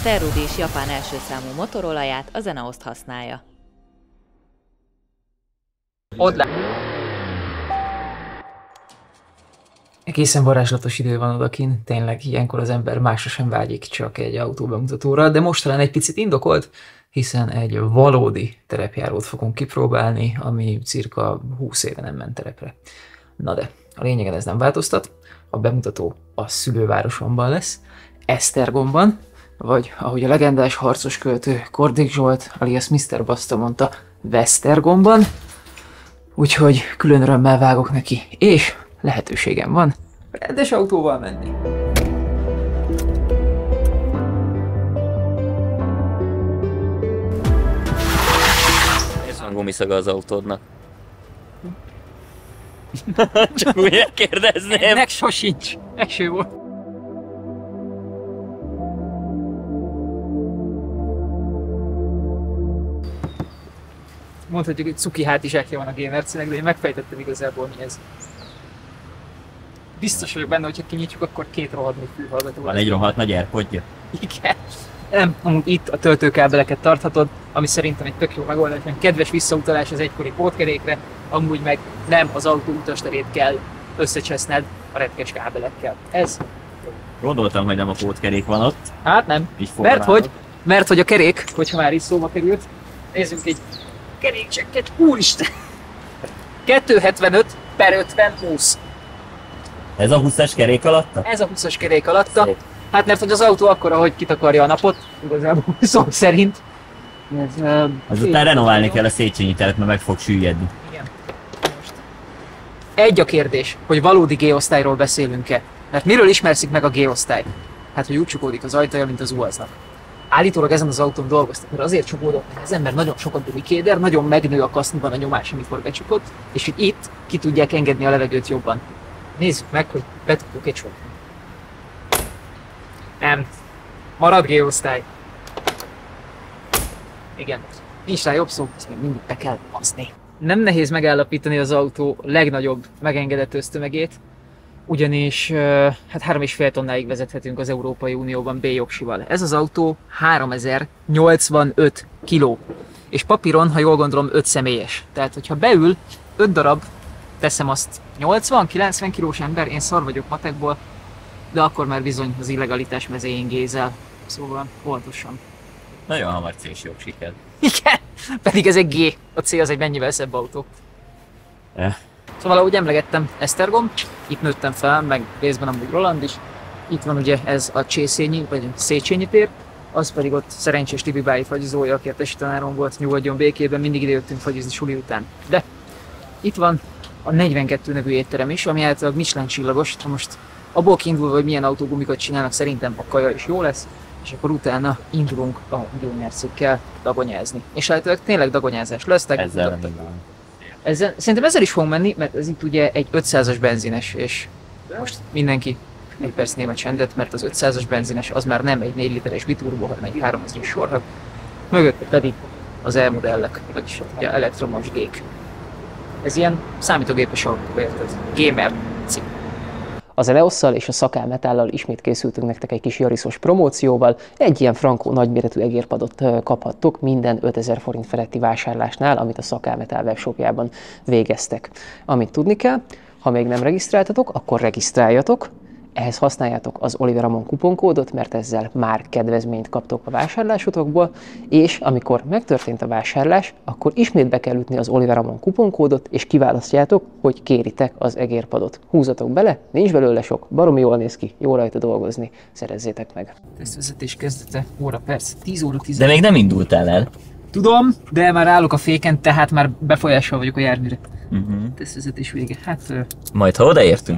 Sterudis japán első számú motorolaját a Zenaoszt használja. Egészen varázslatos idő van odakint, tényleg ilyenkor az ember másra sem vágyik, csak egy autóbemutatóra, de most talán egy picit indokolt, hiszen egy valódi terepjárót fogunk kipróbálni, ami cirka 20 éve nem ment terepre. Na de, a lényegen ez nem változtat, a bemutató a szülővárosomban lesz, Esztergomban, vagy ahogy a legendás harcos költő Kordik Zsolt alias Mr. Basta mondta, Vesztergomban, úgyhogy külön örömmel vágok neki, és lehetőségem van rendes autóval menni. Ez van gumiszaga az autódnak. Csak úgy megkérdezném. Ennek sosincs. Eső volt. Mondhatjuk, hogy cuki hátizsákja van a G-Mercinek, de én megfejtettem igazából mi ez. Biztos vagyok benne, hogy ha kinyitjuk, akkor két rohadt nagy fülhallgató. Van egy rohadt nagy AirPodja. Igen. Nem, amúgy itt a töltőkábeleket tarthatod, ami szerintem egy tök jó megoldás, mert kedves visszautalás az egykori pótkerékre, amúgy meg nem az autó utasterét kell összecseszned a retkes kábelekkel. Ez. Gondoltam, hogy nem a pótkerék van ott. Hát nem. Mert hogy a kerék, hogyha már is szóba került, nézzünk egy kerékcsekket, úristen! 275/50/20. Ez a 20-as kerék alatta? Ez a 20-as kerék alatta. Hát mert hogy az autó akkora, hogy kitakarja a napot, igazából szó szerint. Azután renoválni kell a Széchenyi teret, mert meg fog süllyedni. Igen. Most. Egy a kérdés, hogy valódi G-osztályról beszélünk-e. Mert miről ismerszik meg a G-osztály? Hát, hogy úgy csukódik az ajtaja, mint az UAZ-nak. Állítólag ezen az autón dolgoztak, mert azért csukódott meg ezen, mert nagyon sokat dugik kéder, nagyon megnő a kaszniban a nyomás, amikor becsukott, és hogy itt ki tudják engedni a levegőt jobban. Nézzük meg, hogy be tudjuk egy sorolni. Nem. Marad G-osztály. Igen. Nincs rá jobb szó, ezt még mindig be kell baszni. Nem nehéz megállapítani az autó legnagyobb megengedett össztömegét, ugyanis hát 3,5 tonnáig vezethetünk az Európai Unióban B-jogsival. Ez az autó 3085 kg. És papíron, ha jól gondolom, 5 személyes. Tehát, hogyha beül 5 darab, teszem azt 80-90 kilós ember, én szar vagyok matekból, de akkor már bizony az illegalitás mezején gézel. Szóval óvatosan. Nagyon hamar C-s jogsi kell. Igen, pedig ez egy G. A C az egy mennyivel szebb autó. Szóval ahogy emlegettem, Esztergom, itt nőttem fel, meg részben amúgy Roland is. Itt van ugye ez a Csészényi, vagy Széchenyi tér, az pedig ott szerencsés Tibibái fagyizója, aki a tesi tanárom volt, nyugodjon békében, mindig idejöttünk fagyizni suli után. De itt van a 42 nevű étterem is, ami általában Michelin csillagos, ha most abból kiindulva, hogy milyen autógumikat csinálnak, szerintem a kaja is jó lesz, és akkor utána indulunk a G-Mercikkel dagonyázni. És általában tényleg dagonyázás lesz. Szerintem ezzel is fogunk menni, mert ez itt ugye egy 500-as benzines, és most mindenki egy perc néma csendet, mert az 500-as benzines az már nem egy 4 literes biturbo, hanem egy 3000-es sorhag. Mögötte pedig az E-modellek, vagyis ugye elektromos G-k. Ez ilyen számítógépes autó, érted? G-Mercik. Az Eleosszal és a Szakál Metállal ismét készültünk nektek egy kis jariszos promócióval. Egy ilyen frankó nagyméretű egérpadot kaphattok minden 5000 forint feletti vásárlásnál, amit a Szakál Metál webshopjában végeztek. Amit tudni kell, ha még nem regisztráltatok, akkor regisztráljatok. Ehhez használjátok az Oliver Ramon kuponkódot, mert ezzel már kedvezményt kaptok a vásárlásotokból, és amikor megtörtént a vásárlás, akkor ismét be kell ütni az Oliver Ramon kuponkódot, és kiválasztjátok, hogy kéritek az egérpadot. Húzatok bele, nincs belőle sok, baromi jól néz ki, jó rajta dolgozni, szerezzétek meg. Tesztvezetés kezdete, óra perc, 10 óra 10. De még nem indultál el. Tudom, de már állok a féken, tehát már befolyással vagyok a járműre. Tesztvezetés vége, hát... Majd ha odaértünk.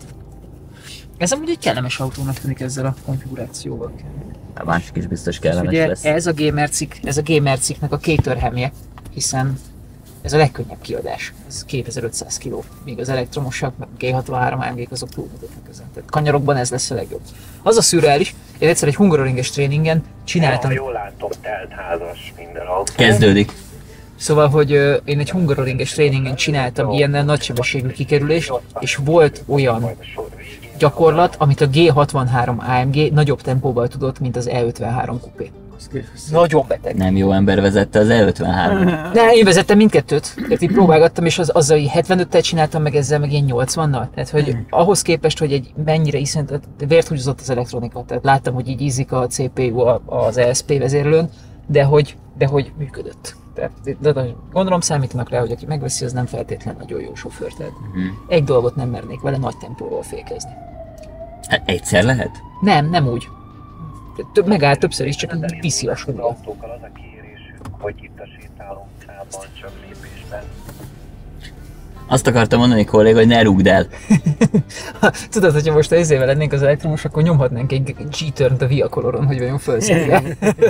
Ez amúgy egy kellemes autónak tűnik ezzel a konfigurációval. A másik is biztos kellemes ugye lesz. Ez a G-Merciknek a kétörhemje, hiszen ez a legkönnyebb kiadás. Ez 2500 kg, míg az elektromosak, meg G63 AMG-k azok túlmutatnak ezen. Tehát kanyarokban ez lesz a legjobb. Az a szürreális, én egyszer egy hungaroringes tréningen csináltam. Jól látom, teltházas minden autó. Kezdődik. Szóval, hogy én egy hungaroringes tréningen csináltam ilyennel nagysebességű kikerülést, és volt olyan gyakorlat, amit a G63 AMG nagyobb tempóval tudott, mint az E53 kupé. Nagyon beteg. Nem jó ember vezette az E53. Ne, én vezettem mindkettőt, tehát így próbálgattam, és azzal 75-tel csináltam, meg ezzel meg ilyen 80-nal. Tehát, hogy ahhoz képest, hogy egy mennyire iszonyat, vért húzott az elektronika. Tehát láttam, hogy így ízik a CPU az ESP vezérlőn, de hogy működött. Tehát, de gondolom számítanak rá, hogy aki megveszi, az nem feltétlenül nagyon jó sofőr. Tehát egy dolgot nem mernék vele nagy tempóval fékezni. Hát egyszer lehet? Nem úgy. Megáll többször is, csak viszi a súlyra. Autókkal az a kérésünk, hogy itt a sétálókában csak lépésben. Azt akartam mondani, kolléga, hogy ne rúgd el. Tudod, hogyha most ezével lennénk az elektromos, akkor nyomhatnánk egy G-turn-t a Via Coloron, hogy vajon felszedje.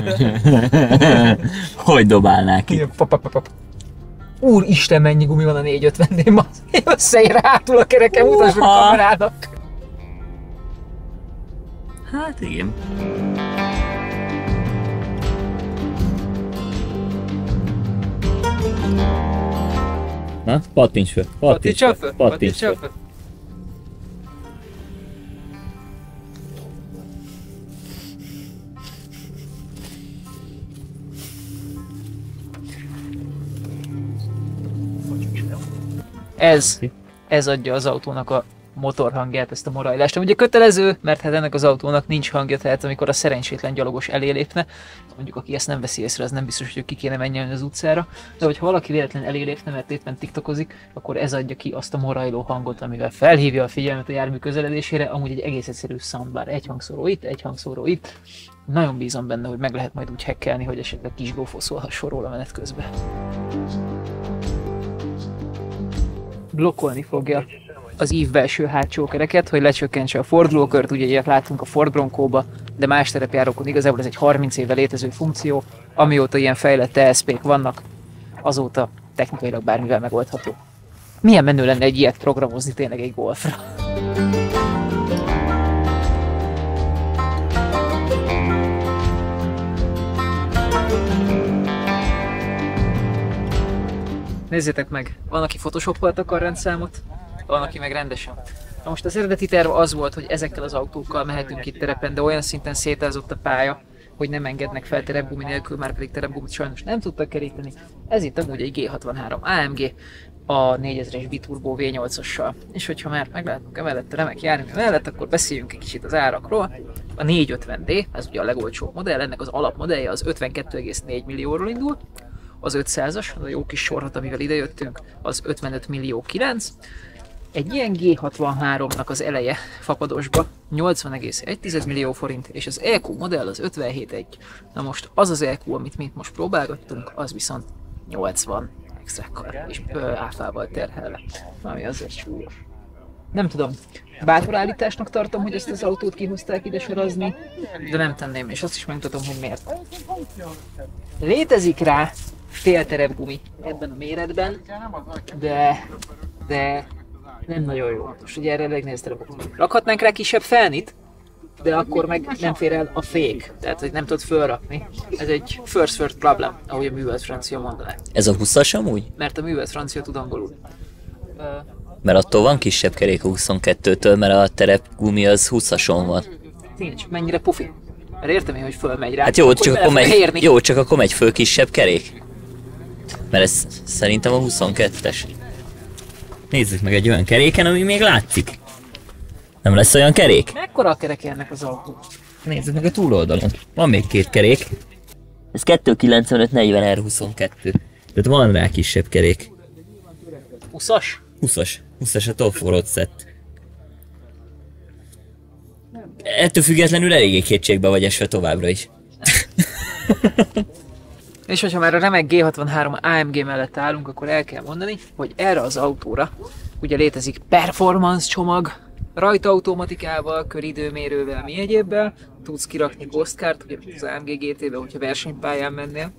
Hogy dobálnák ki? Úristen, mennyi gumi van a 450-nél, ma összeér hátul a kerekem, mutassuk a kamerának. Hát igen. Na, pattints föl, pattints föl. Ez adja az autónak a motorhangját, ezt a morajlást. Ugye kötelező, mert hát ennek az autónak nincs hangja, tehát amikor a szerencsétlen gyalogos elé lépne, mondjuk aki ezt nem veszi észre, az nem biztos, hogy ki kéne menjen az utcára, de hogyha valaki véletlenül elé lépne, mert éppen tiktokozik, akkor ez adja ki azt a morajló hangot, amivel felhívja a figyelmet a jármű közeledésére, amúgy egy egész egyszerű soundbar, egy hangszóró itt, egy hangszóró itt. Nagyon bízom benne, hogy meg lehet majd úgy hackelni, hogy esetleg kis gófó szólhasson róla menet közben. Blokkolni fogja az ív belső hátsó kereket, hogy lecsökkentse a fordulókört, ugye ilyet látunk a Ford Broncóba, de más terepjárókon igazából ez egy 30 éve létező funkció, amióta ilyen fejlett ESP-k vannak, azóta technikailag bármivel megoldható. Milyen menő lenne egy ilyet programozni tényleg egy Golfra? Nézzétek meg, van, aki photoshopoltak a rendszámot, van, aki meg rendesen. Na most az eredeti terv az volt, hogy ezekkel az autókkal mehetünk itt terepen, de olyan szinten szétázott a pálya, hogy nem engednek fel terepgumi nélkül, már pedig terepgumit sajnos nem tudtak keríteni. Ez itt amúgy egy G63 AMG, a 4000-es biturbo V8-assal. És hogyha már meglátunk emellett a remek jármű mellett, akkor beszéljünk egy kicsit az árakról. A 450D, ez ugye a legolcsóbb modell, ennek az alapmodellje az 52,4 millióról indul. Az 500-as, az a jó kis sorhat, amivel idejöttünk, az 55 millió 9. Egy ilyen G63-nak az eleje fapadosba 80,1 millió forint, és az EQ modell az 57,1. Na most az az EQ, amit mi most próbálgattunk, az viszont 80 extrákkal és áfával terhelve, ami azért súlyos. Nem tudom, bátor állításnak tartom, hogy ezt az autót kihozták ide sorozni, de nem tenném, és azt is megmutatom, hogy miért. Létezik rá félterepgumi ebben a méretben, de nem nagyon jó. Most ugye erre elég nehéz terepgumi. Rakhatnánk rá kisebb felnit, de akkor meg nem fér el a fék, tehát hogy nem tudod fölrakni. Ez egy first world problem, ahogy a művelt francia mondaná. Ez a 20-as amúgy? Mert a művelt francia tud angolul. Mert attól van kisebb kerék a 22-től, mert a terepgumi az 20-ason van. Nincs, mennyire pufi. Mert értem én, hogy fölmegy rá. Hát jó, csak akkor megy föl kisebb kerék. Mert ez szerintem a 22-es. Nézzük meg egy olyan keréken, ami még látszik. Nem lesz olyan kerék? Mekkora a kerek ennek az autó? Nézzük meg a túloldalon. Van még két kerék. Ez 295-40 R22. Tehát van rá kisebb kerék. 20-as? 20-as a top forward set. Ettől függetlenül eléggé kétségbe vagy esve továbbra is. És hogyha már a remek G63 AMG mellett állunk, akkor el kell mondani, hogy erre az autóra ugye létezik performance csomag, rajta automatikával, köridőmérővel, mi egyébbel, tudsz kirakni ghostcart, ugye az AMG GT-be, hogyha versenypályán mennél.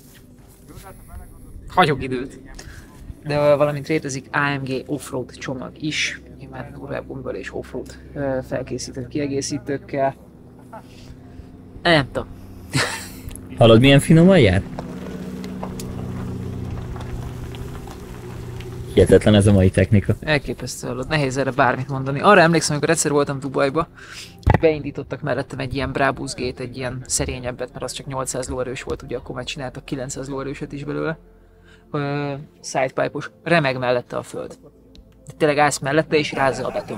Hagyok időt. De valamint létezik AMG Offroad csomag is, nyilván durvább gumival és offroad felkészített kiegészítőkkel. Nem tudom. Hallod, milyen finoman jár? Hihetetlen ez a mai technika. Elképesztő, hallod, nehéz erre bármit mondani. Arra emlékszem, amikor egyszer voltam Dubajba, beindítottak mellettem egy ilyen Brabus Gate, egy ilyen szerényebbet, mert az csak 800 lóerős volt, ugye akkor már csináltak 900 lóerőset is belőle. Sidepipe-os, remeg mellette a föld. De tényleg állsz mellette és rázza a beton.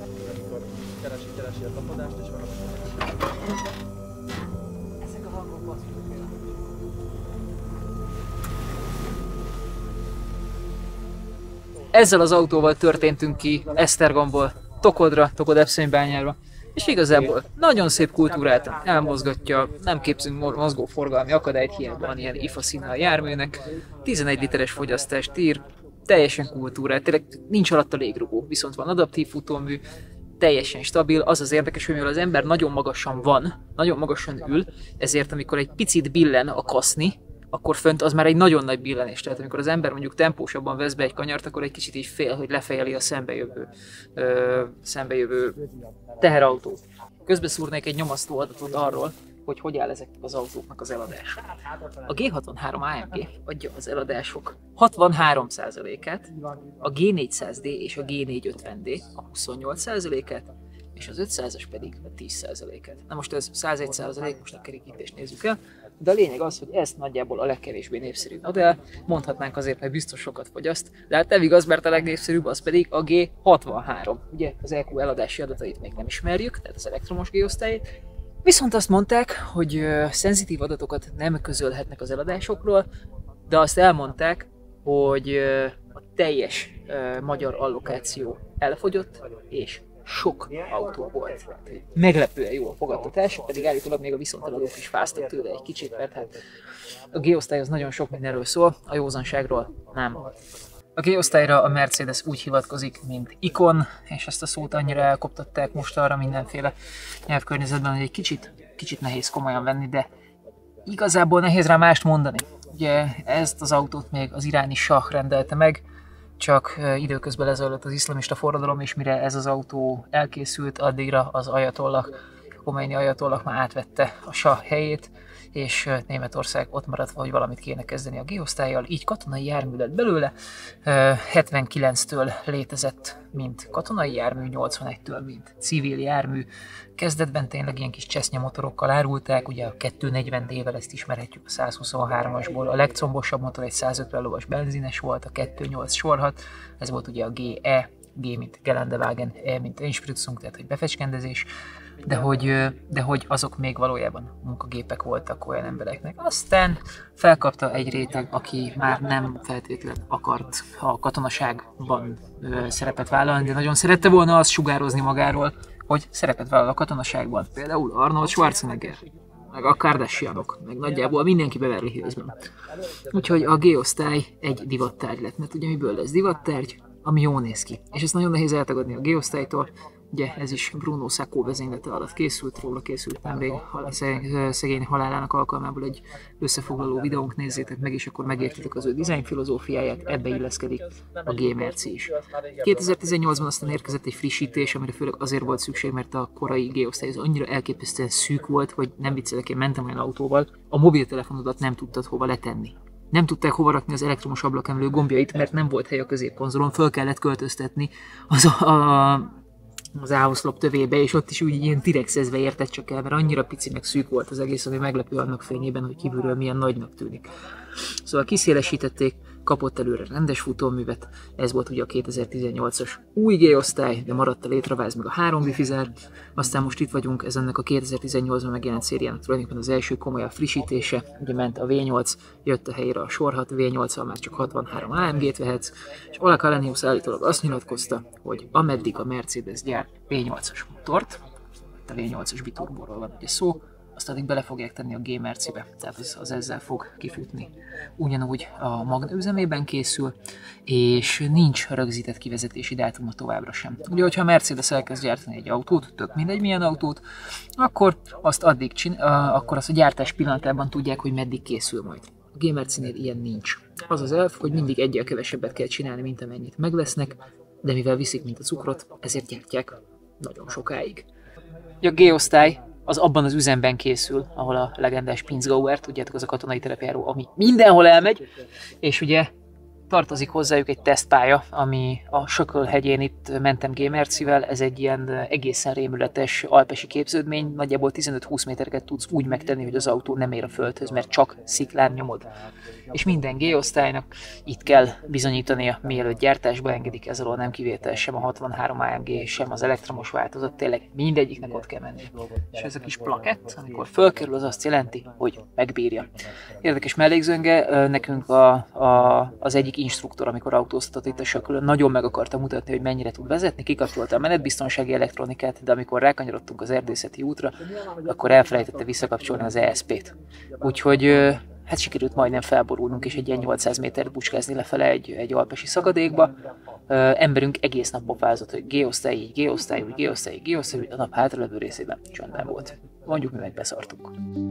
Ezzel az autóval történtünk ki Esztergomból Tokodra, Tokod-Epszőnybányára, és igazából nagyon szép kultúráltan elmozgatja, nem képzünk mozgó forgalmi akadályt, hiába van ilyen IFA színe a járműnek, 11 literes fogyasztást ír, teljesen kultúrált, tényleg nincs alatt a légrugó, viszont van adaptív futómű, teljesen stabil. Az az érdekes, hogy mivel az ember nagyon magasan van, nagyon magasan ül, ezért amikor egy picit billen a kaszni, akkor fönt az már egy nagyon nagy billenés. Tehát amikor az ember mondjuk tempósabban vesz be egy kanyart, akkor egy kicsit így fél, hogy lefejeli a szembejövő teherautót. Közbeszúrnék egy nyomasztó adatot arról, hogy áll ezeknek az autóknak az eladása. A G63 AMG adja az eladások 63%-át, a G400D és a G450D a 28%-át, és az 500-as pedig a 10%-át. Na most ez 101%, most a kerékítést nézzük el, de a lényeg az, hogy ez nagyjából a legkevésbé népszerű modell, mondhatnánk azért, mert biztos sokat fogyaszt, de hát nem igaz, mert a legnépszerűbb az pedig a G63. Ugye az EQ eladási adatait még nem ismerjük, tehát az elektromos G-osztályt, viszont azt mondták, hogy szenzitív adatokat nem közölhetnek az eladásokról, de azt elmondták, hogy a teljes magyar allokáció elfogyott, és sok autó volt. Meglepően jó a fogadtatás, pedig állítólag még a viszonteladók is fáztak tőle egy kicsit, mert hát a G-osztály az nagyon sok mindenről szól, a józanságról nem. A G-osztályra a Mercedes úgy hivatkozik, mint ikon, és ezt a szót annyira elkoptatták most arra mindenféle nyelvkörnyezetben, hogy egy kicsit nehéz komolyan venni, de igazából nehéz rá mást mondani. Ugye ezt az autót még az iráni sah rendelte meg, csak időközben lezajlott az iszlamista forradalom, és mire ez az autó elkészült, addigra az ajatollah, Khomeini ajatollah már átvette a sah helyét, és Németország ott maradt, hogy valamit kéne kezdeni a G-osztállyal, így katonai jármű lett belőle. 79-től létezett, mint katonai jármű, 81-től, mint civil jármű. Kezdetben tényleg ilyen kis csesznya motorokkal árulták, ugye a 240D-vel ezt ismerhetjük a 123-asból, a legcombosabb motor egy 150 lovas benzines volt, a 2.8 sorhat, ez volt ugye a GE, G mint Geländewagen, E mint Einspritzung, tehát hogy befecskendezés, de hogy azok még valójában munkagépek voltak olyan embereknek. Aztán felkapta egy réteg, aki már nem feltétlenül akart a katonaságban szerepet vállalni, de nagyon szerette volna azt sugározni magáról, hogy szerepet vállal a katonaságban. Például Arnold Schwarzenegger, meg a Kardashianok, meg nagyjából mindenki Beverly Hillsben. Úgyhogy a G-osztály egy divattárgy lett, mert ugye miből lesz divattárgy? Ami jól néz ki. És ezt nagyon nehéz eltagadni a G-osztálytól. Ugye ez is Bruno Sacco vezénylete alatt készült, róla készült nemrég szegény halálának alkalmából egy összefoglaló videónk, nézzétek meg, és akkor megértitek az ő dizájn filozófiáját, ebbe illeszkedik a G-merci is. 2018-ban aztán érkezett egy frissítés, amire főleg azért volt szükség, mert a korai G-osztály az annyira elképesztően szűk volt, hogy nem viccelek, én mentem olyan autóval, a mobiltelefonodat nem tudtad hova letenni. Nem tudták hova rakni az elektromos ablakemelő gombjait, mert nem volt hely a középkonzolon, föl kellett költöztetni az áhoszlop tövébe, és ott is úgy ilyen tirexezve értett csak el, mert annyira pici meg szűk volt az egész, ami meglepő annak fényében, hogy kívülről milyen nagynak tűnik. Szóval kiszélesítették, kapott előre rendes futóművet, ez volt ugye a 2018-as új G-osztály, de maradt a létraváz meg a 3 wifizár, aztán most itt vagyunk, ez ennek a 2018-ban megjelent szériának tulajdonképpen az első komolyabb frissítése, ugye ment a V8, jött a helyére a Sor 6, V8-al már csak 63 AMG-t vehetsz, és Ola Kalenius állítólag azt nyilatkozta, hogy ameddig a Mercedes gyárt V8-as motort, a V8-as biturbóról van ugye szó, azt addig bele fogják tenni a G-Mercibe, tehát az ezzel fog kifutni. Ugyanúgy a Magna üzemében készül, és nincs rögzített kivezetési dátuma továbbra sem. Ugye, hogyha a Mercedes elkezd gyártani egy autót, tök mindegy milyen autót, akkor azt akkor azt a gyártás pillanatában tudják, hogy meddig készül majd. A G-Mercinél ilyen nincs. Az az elv, hogy mindig egyel kevesebbet kell csinálni, mint amennyit megvesznek, de mivel viszik, mint a cukrot, ezért gyártják nagyon sokáig. A G-osztály az abban az üzemben készül, ahol a legendás Pinzgauer, tudjátok, az a katonai terepjáró, ami mindenhol elmegy, és ugye tartozik hozzájuk egy tesztpálya, ami a Sökölhegyén itt mentem Gamercivel, ez egy ilyen egészen rémületes alpesi képződmény, nagyjából 15-20 métereket tudsz úgy megtenni, hogy az autó nem ér a földhöz, mert csak sziklán nyomod. És minden G-osztálynak itt kell bizonyítania, mielőtt gyártásba engedik, ez alól nem kivétel sem a 63 AMG, sem az elektromos változat, tényleg mindegyiknek ott kell menni. És ez a kis plakett, amikor fölkerül, az azt jelenti, hogy megbírja. Érdekes mellékzönge, nekünk az egyik instruktor, amikor autóztatott itt a Sökölön, nagyon meg akarta mutatni, hogy mennyire tud vezetni, kikapcsolta a menetbiztonsági elektronikát, de amikor rákanyarodtunk az erdészeti útra, akkor elfelejtette visszakapcsolni az ESP-t. Úgyhogy hát sikerült majdnem felborulnunk, és egy ilyen 800 métert bucskázni lefele egy alpesi szakadékba. Emberünk egész nap pofázott, hogy G-osztály, így G-osztály, úgy G-osztály, G-osztály, úgy a nap hátralevő részében csöndben volt. Mondjuk mi meg beszartunk.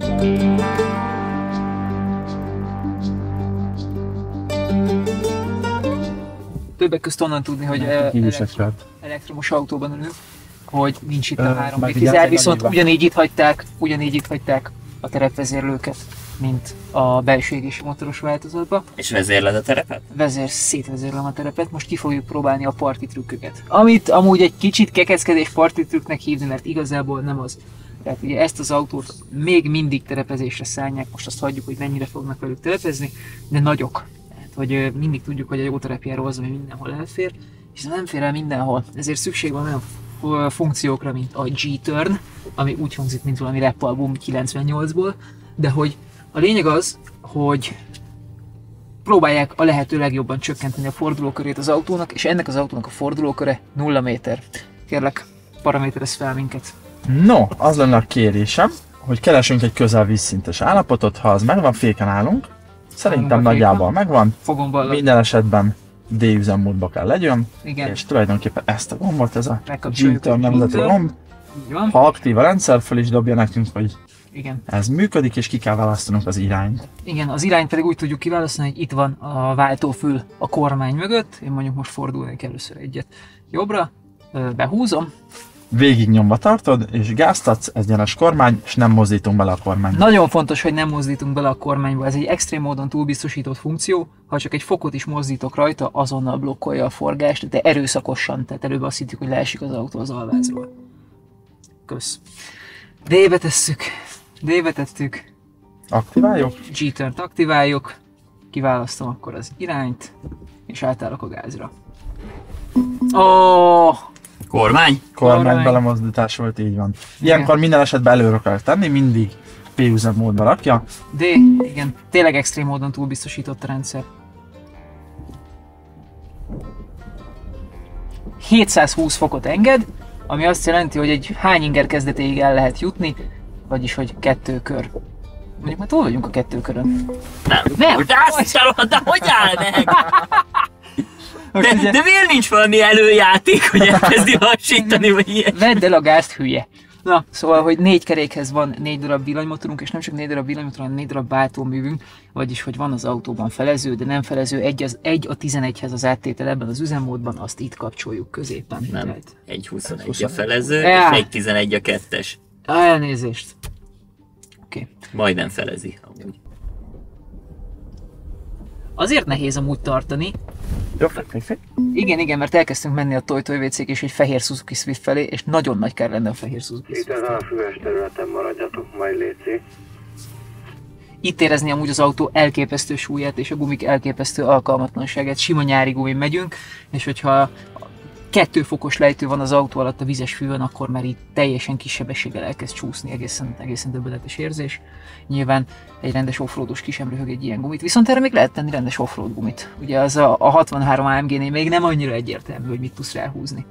Többek közt onnan tudni, hogy elektromos autóban ülünk, hogy nincs itt a 3D10R, viszont ugyanígy itt hagyták a terepvezérlőket, mint a belső égési motoros változatban. És vezérled a terepet? Szétvezérlem a terepet, most ki fogjuk próbálni a parti trükköket. Amit amúgy egy kicsit kekeckedés parti trükknek hívni, mert igazából nem az. Tehát ugye ezt az autót még mindig terepezésre szállják, most azt hagyjuk, hogy mennyire fognak velük terepezni, de nagyok. Tehát, hogy mindig tudjuk, hogy a jó terepjáró az, ami mindenhol elfér, és nem fér el mindenhol. Ezért szükség van olyan funkciókra, mint a G-turn, ami úgy hangzik, mint valami rap album 98-ból, de hogy a lényeg az, hogy próbálják a lehető legjobban csökkenteni a fordulókörét az autónak, és ennek az autónak a fordulóköre 0 méter. Kérlek, paraméterezz fel minket. No, az lenne a kérésem, hogy keresünk egy közel vízszintes állapotot, ha az megvan, féken állunk. Szerintem nagyjából megvan. Minden esetben D üzemmódba kell legyen. Igen. És tulajdonképpen ezt a gombot, ez a G-turn nevezetű gomb, ha aktív a rendszer, fel is dobja nekünk, hogy igen. Ez működik, és ki kell választanunk az irányt. Igen, az irányt pedig úgy tudjuk kiválasztani, hogy itt van a váltófül a kormány mögött. Én mondjuk most fordulnék először egyet jobbra, behúzom. Végig nyomva tartod, és gázt adsz, egyenes kormány, és nem mozdítunk bele a kormányba. Nagyon fontos, hogy nem mozdítunk bele a kormányba. Ez egy extrém módon túlbiztosított funkció. Ha csak egy fokot is mozdítok rajta, azonnal blokkolja a forgást, de erőszakosan. Tehát előbb azt hittük, hogy leesik az autó az alvázról. Kösz. D-be tesszük. D-be tettük. Aktiváljuk? G-turnt aktiváljuk. Kiválasztom akkor az irányt, és átállok a gázra. Oh! Kormány belemozdítás volt, így van. Ilyenkor minden esetben előre kell tenni, mindig P üzemmódba rakja. D, igen, tényleg extrém módon túlbiztosított a rendszer. 720 fokot enged, ami azt jelenti, hogy egy hány inger kezdetéig el lehet jutni, vagyis hogy 2 kör. Mondjuk már túl vagyunk a 2 körön. Nem. De hogy áll meg? De miért nincs valami előjáték, hogy elkezdi lassítani, vagy ilyen? Vedd el a gázt, hülye! Na, szóval, hogy 4 kerékhez van 4 darab villanymotorunk, és nem csak 4 darab villanymotor, hanem 4 darab váltóművünk, vagyis, hogy van az autóban felező, de nem felező, egy a 11-hez az áttétel ebben az üzemmódban, azt itt kapcsoljuk középen. Nem, egy 21 a felező, ja. és egy 11 a kettes. Elnézést. Oké. Majdnem felezi, amúgy. Azért nehéz amúgy tartani. Jó, Igen, mert elkezdtünk menni a Toy WC-k és egy fehér Suzuki Swift felé, és nagyon nagy kár lenne a fehér Suzuki Swift. Itt ezen a füves területen maradjatok, majd léci. Itt érezni amúgy az autó elképesztő súlyát és a gumik elképesztő alkalmatlanságát. Sima nyári gumin megyünk, és hogyha 2 fokos lejtő van az autó alatt a vizes fűvön, akkor már itt teljesen kis sebességgel elkezd csúszni, egészen döbbenetes érzés. Nyilván egy rendes offroados ki sem röhög egy ilyen gumit, viszont erre még lehet tenni rendes offroad gumit. Ugye az a 63 AMG-nél még nem annyira egyértelmű, hogy mit tudsz ráhúzni.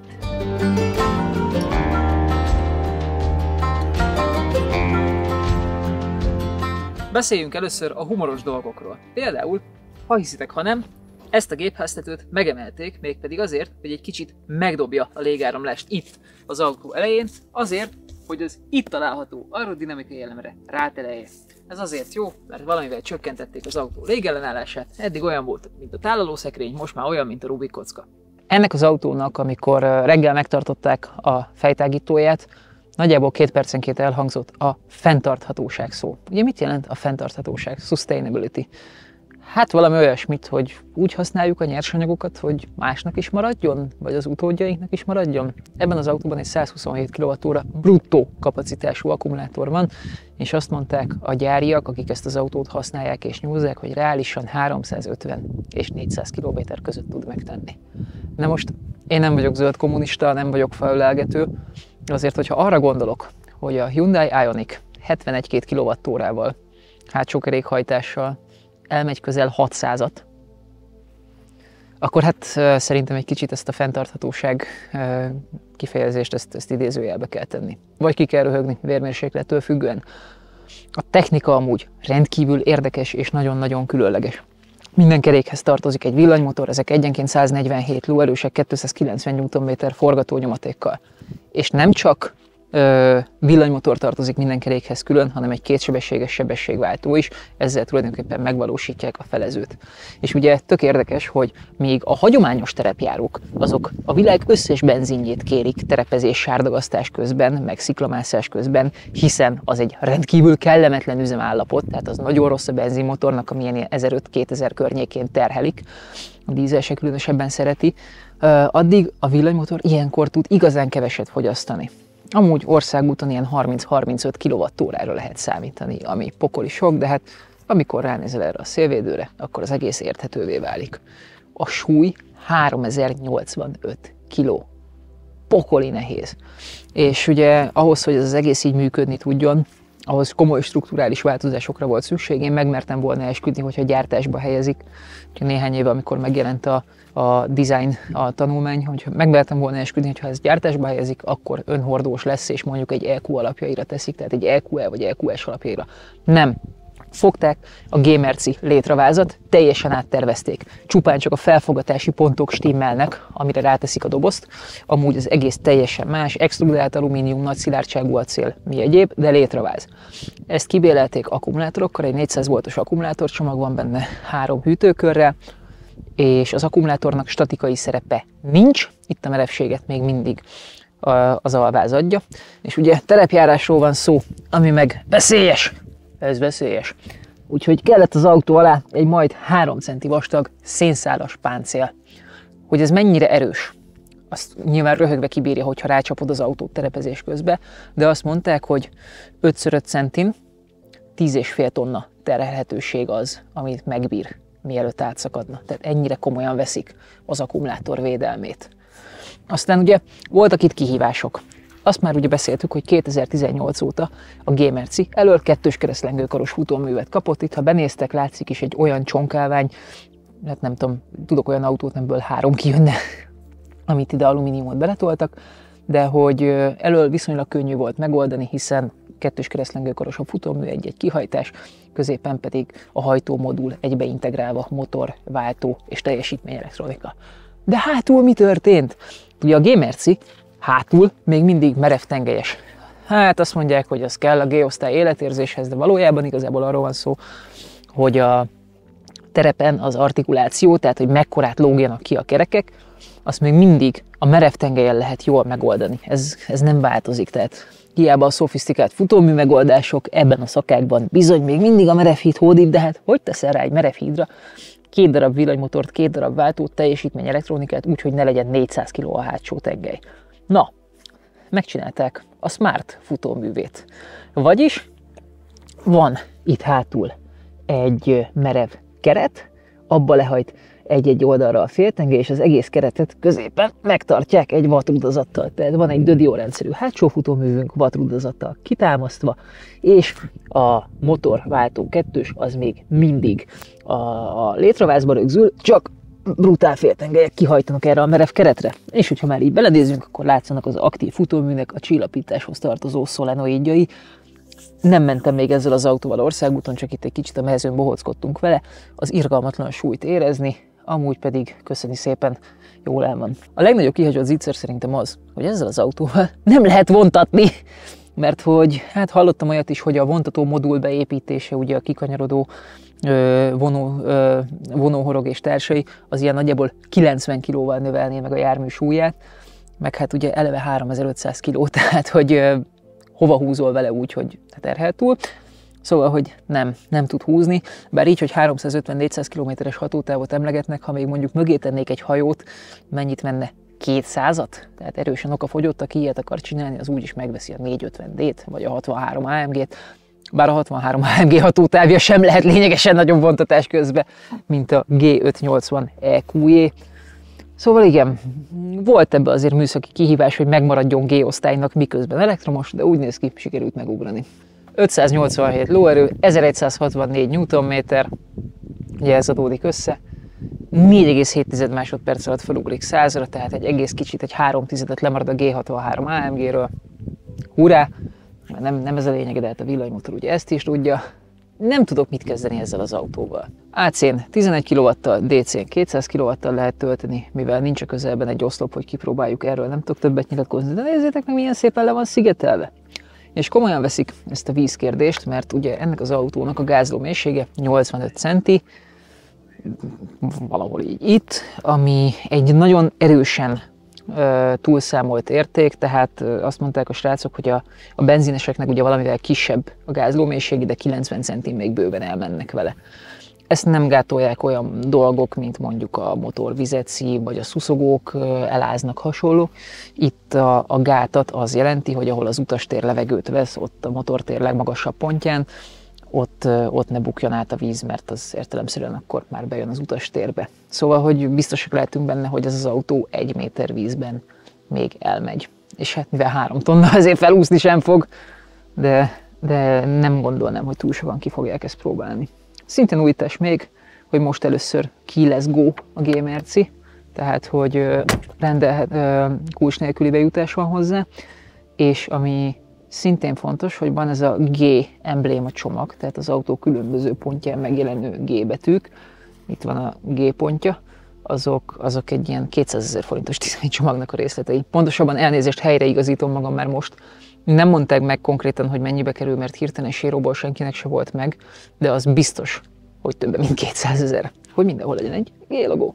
Beszéljünk először a humoros dolgokról. Például, ha hiszitek, ha nem, ezt a gépháztetőt megemelték, mégpedig azért, hogy egy kicsit megdobja a légáramlást itt az autó elején, azért, hogy az itt található aerodinamikai elemre rátelelje. Ez azért jó, mert valamivel csökkentették az autó légellenállását, eddig olyan volt, mint a tálalószekrény, most már olyan, mint a Rubik kocka. Ennek az autónak, amikor reggel megtartották a fejtágítóját, nagyjából 2 percenként elhangzott a fenntarthatóság szó. Ugye mit jelent a fenntarthatóság? Sustainability. Hát valami olyasmit, hogy úgy használjuk a nyersanyagokat, hogy másnak is maradjon, vagy az utódjainknak is maradjon. Ebben az autóban egy 127 kWh bruttó kapacitású akkumulátor van, és azt mondták a gyáriak, akik ezt az autót használják és nyúzzák, hogy reálisan 350 és 400 km között tud megtenni. Na most én nem vagyok zöld kommunista, nem vagyok felülelgető, azért, hogyha arra gondolok, hogy a Hyundai Ioniq 71 kWh-val, hátsó kerékhajtással elmegy közel 600-at, akkor hát szerintem egy kicsit ezt a fenntarthatóság kifejezést, ezt idézőjelbe kell tenni. Vagy ki kell röhögni vérmérséklettől függően. A technika amúgy rendkívül érdekes és nagyon-nagyon különleges. Minden kerékhez tartozik egy villanymotor, ezek egyenként 147 lóerősek, 290 Nm forgatónyomatékkal. És nem csak villanymotor tartozik minden kerékhez külön, hanem egy kétsebességes sebességváltó is, ezzel tulajdonképpen megvalósítják a felezőt. És ugye tök érdekes, hogy még a hagyományos terepjárók, azok a világ összes benzinjét kérik terepezés, sárdagasztás közben, meg sziklamászás közben, hiszen az egy rendkívül kellemetlen üzemállapot, tehát az nagyon rossz a benzinmotornak, amilyen 1500-2000 környékén terhelik, a dízel se különösebben szereti, addig a villanymotor ilyenkor tud igazán keveset fogyasztani. Amúgy országúton ilyen 30-35 kWh-ra lehet számítani, ami pokoli sok, de hát amikor ránézel erre a szélvédőre, akkor az egész érthetővé válik. A súly 3085 kg. Pokoli nehéz. És ugye ahhoz, hogy ez az egész így működni tudjon, ahhoz komoly strukturális változásokra volt szükség. Én megmertem volna esküdni, hogyha gyártásba helyezik. Néhány éve, amikor megjelent a design, a tanulmány, hogy megmertem volna esküdni, hogyha ez gyártásba helyezik, akkor önhordós lesz, és mondjuk egy EQ alapjaira teszik, tehát egy EQE vagy EQS alapjaira. Nem. Fogták a G-merci létravázat, teljesen áttervezték. Csupán csak a felfogatási pontok stimmelnek, amire ráteszik a dobozt. Amúgy az egész teljesen más, extrudált alumínium, nagy szilárdságú acél, mi egyéb, de létraváz. Ezt kibélelték akkumulátorokkal, egy 400 voltos akkumulátorcsomag van benne 3 hűtőkörrel, és az akkumulátornak statikai szerepe nincs, itt a merevséget még mindig az alváz adja. És ugye terepjárásról van szó, ami meg veszélyes. Ez veszélyes. Úgyhogy kellett az autó alá egy majd 3 centi vastag szénszálas páncél. Hogy ez mennyire erős, azt nyilván röhögve kibírja, hogyha rácsapod az autót terepezés közben, de azt mondták, hogy 5x5 centin 10,5 tonna terhelhetőség az, amit megbír, mielőtt átszakadna. Tehát ennyire komolyan veszik az akkumulátor védelmét. Aztán ugye voltak itt kihívások. Azt már ugye beszéltük, hogy 2018 óta a G-merci elől 2-s keresztlengőkaros futóművet kapott. Itt, ha benéztek, látszik is egy olyan csonkálvány, hát nem tudom, tudok olyan autót, amiből 3 kijönne, amit ide alumíniumot beletoltak, de hogy elől viszonylag könnyű volt megoldani, hiszen 2-s keresztlengőkaros a futómű, egy kihajtás, középen pedig a hajtómodul egybeintegrálva motor, váltó és teljesítményelektronika. De hátul mi történt? Ugye a G-merci hátul még mindig merev tengelyes. Hát azt mondják, hogy az kell a G-osztály életérzéshez, de valójában igazából arról van szó, hogy a terepen az artikuláció, tehát hogy mekkorát lógjanak ki a kerekek, azt még mindig a merev tengelyen lehet jól megoldani. Ez nem változik, tehát hiába a szofisztikált futómű megoldások ebben a szakákban bizony még mindig a merev híd hódít, de hát hogy teszel rá egy merev hídra 2 darab villanymotort, 2 darab váltót, teljesítmény elektronikát, úgyhogy ne legyen 400 kg a hátsó tengely. Na, megcsinálták a Smart futóművét. Vagyis van itt hátul egy merev keret, abba lehajt egy-egy oldalra a féltengely, és az egész keretet középen megtartják egy vattrudazattal. Tehát van egy dödió-rendszerű hátsó futóművünk vattrudazattal kitámasztva, és a motorváltó 2-s az még mindig a létravázba rögzül, csak brutál féltengelyek kihajtanak erre a merev keretre. És hogyha már így beledézünk, akkor látszanak az aktív futóműnek a csillapításhoz tartozó szolenoidjai. Nem mentem még ezzel az autóval országúton, csak itt egy kicsit a mezőn bohóckodtunk vele, az irgalmatlan súlyt érezni, amúgy pedig köszöni szépen, jól el van. A legnagyobb kihagyott zicser szerintem az, hogy ezzel az autóval nem lehet vontatni, mert hogy hát hallottam olyat is, hogy a vontató modul beépítése, ugye a kikanyarodó vonóhorog és társai, az ilyen nagyjából 90 kg-val növelné meg a jármű súlyát, meg hát ugye eleve 3500 kg, tehát hogy hova húzol vele úgy, hogy terhel túl. Szóval, hogy nem tud húzni, bár így, hogy 350-400 km-es hatótávot emlegetnek, ha még mondjuk mögé tennék egy hajót, mennyit menne? 200-at? Tehát erősen okafogyott, aki ilyet akar csinálni, az úgyis megveszi a 450D-t, vagy a 63 AMG-t, bár a 63 AMG hatótávja sem lehet lényegesen nagyobb vontatás közben, mint a G580 EQJ. Szóval igen, volt ebbe azért műszaki kihívás, hogy megmaradjon G-osztálynak, miközben elektromos, de úgy néz ki, sikerült megugrani. 587 lóerő, 1164 Nm, ugye ez adódik össze, 4,7 másodperc alatt felugrik 100-ra, tehát egy egész kicsit, egy 3 tizedet lemarad a G63 AMG-ről. Hurrá! Nem ez a lényeg, de hát a villanymotor ugye ezt is tudja. Nem tudok mit kezdeni ezzel az autóval. AC-n 11 kW-tal, DC-n 200 kW-tal lehet tölteni, mivel nincs a közelben egy oszlop, hogy kipróbáljuk, erről nem tudok többet nyilatkozni, de nézzétek meg, milyen szépen le van szigetelve. És komolyan veszik ezt a vízkérdést, mert ugye ennek az autónak a gázló mélysége 85 centi, valahol így itt, ami egy nagyon erősen túlszámolt érték, tehát azt mondták a srácok, hogy a benzineseknek ugye valamivel kisebb a gázlómélység, de 90 centin még bőven elmennek vele. Ezt nem gátolják olyan dolgok, mint mondjuk a motor vizet szív, vagy a szuszogók eláznak hasonló. Itt a gátat az jelenti, hogy ahol az utastér levegőt vesz, ott a motortér legmagasabb pontján, ott ne bukjon át a víz, mert az értelemszerűen akkor már bejön az utastérbe. Szóval, hogy biztosak lehetünk benne, hogy ez az autó 1 méter vízben még elmegy. És hát mivel 3 tonna, azért felúszni sem fog, de nem gondolnám, hogy túl sokan ki fogják ezt próbálni. Szintén újítás még, hogy most először keyless go a G-merci, tehát hogy kulcs nélküli bejutás van hozzá, és ami szintén fontos, hogy van ez a G embléma csomag, tehát az autó különböző pontján megjelenő G betűk, itt van a G pontja, azok egy ilyen 200 000 forintos csomagnak a részletei. Pontosabban elnézést, helyreigazítom magam, mert most nem mondták meg konkrétan, hogy mennyibe kerül, mert hirtelen séróból senkinek se volt meg, de az biztos, hogy több mint 200 000, hogy mindenhol legyen egy G-logó.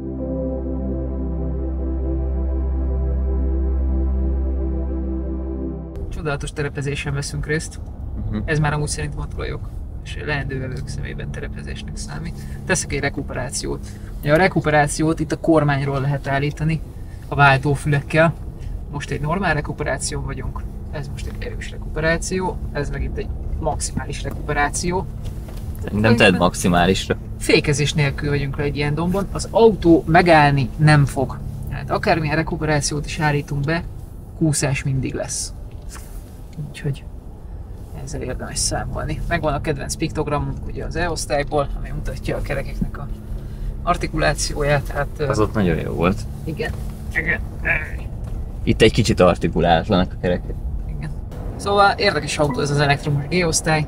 Csodálatos terepezésen veszünk részt. Ez már amúgy szerintem a tulajok és leendővevők szemében terepezésnek számít. Teszek egy rekuperációt. A rekuperációt itt a kormányról lehet állítani a váltófülekkel. Most egy normál rekuperáción vagyunk. Ez most egy erős rekuperáció, ez meg itt egy maximális rekuperáció. Nem tedd maximálisra. Fékezés nélkül vagyunk le egy ilyen dombon. Az autó megállni nem fog. Hát akármilyen rekuperációt is állítunk be, kúszás mindig lesz. Úgyhogy ezzel érdemes számolni. Megvan a kedvenc piktogramunk ugye az E-osztályból, ami mutatja a kerekeknek a artikulációját. Tehát, az ott nagyon jó volt. Igen. Itt egy kicsit artikulálatlanak a kerekek. Igen. Szóval érdekes autó ez az elektromos G-osztály.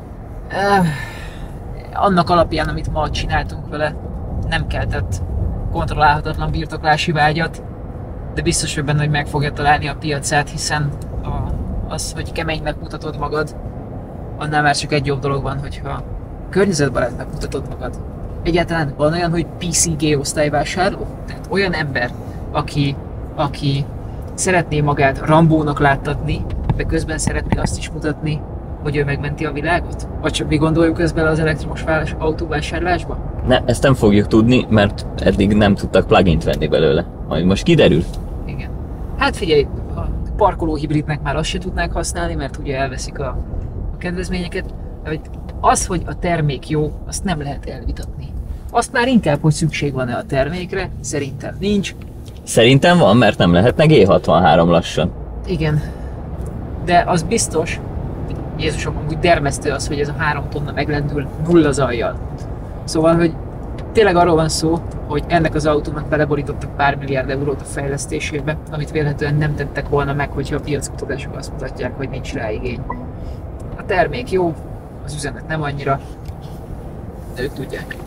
Annak alapján, amit ma csináltunk vele, nem keltett kontrollálhatatlan birtoklási vágyat, de biztos, hogy benne, hogy meg fogja találni a piacát, hiszen az, hogy keménynek mutatod magad, annál már csak egy jobb dolog van, hogyha környezetbarátnak mutatod magad. Egyáltalán van olyan, hogy PC G-osztály vásárló? Tehát olyan ember, aki szeretné magát Rambónak láttatni, de közben szeretné azt is mutatni, hogy ő megmenti a világot? Vagy csak mi gondoljuk közben az elektromos autóvásárlásba? Ne, ezt nem fogjuk tudni, mert eddig nem tudtak plugint venni belőle. Majd most kiderül. Igen. Hát figyelj, a parkoló hibridnek már azt se tudnák használni, mert ugye elveszik a kedvezményeket. Az, hogy a termék jó, azt nem lehet elvitatni. Azt már inkább, hogy szükség van-e a termékre, szerintem nincs. Szerintem van, mert nem lehetne G63 lassan. Igen. De az biztos, Jézusom, amúgy dermesztő az, hogy ez a 3 tonna meglendül nulla zajjal. Szóval, hogy tényleg arról van szó, hogy ennek az autónak beleborítottak pár milliárd eurót a fejlesztésébe, amit vélhetően nem tettek volna meg, hogyha a piackutatások azt mutatják, hogy nincs rá igény. A termék jó, az üzenet nem annyira, de ők tudják.